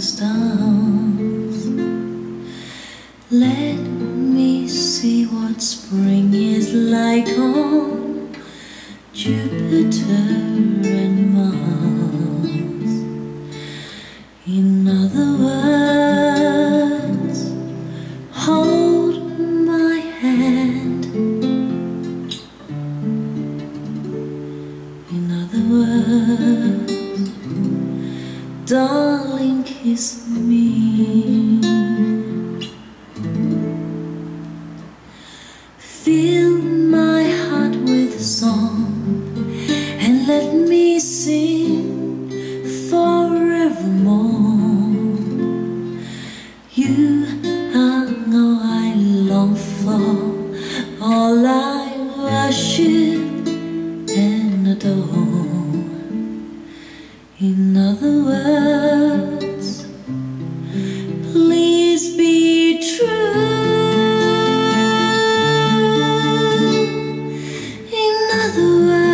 stars. Let me see what spring is like on Jupiter and Mars. In other words, hold my hand. In other words, darling, kiss me. Fill my heart with song and let me sing forevermore. You are all I long for, all I worship and adore. In other words, please be true. In other words,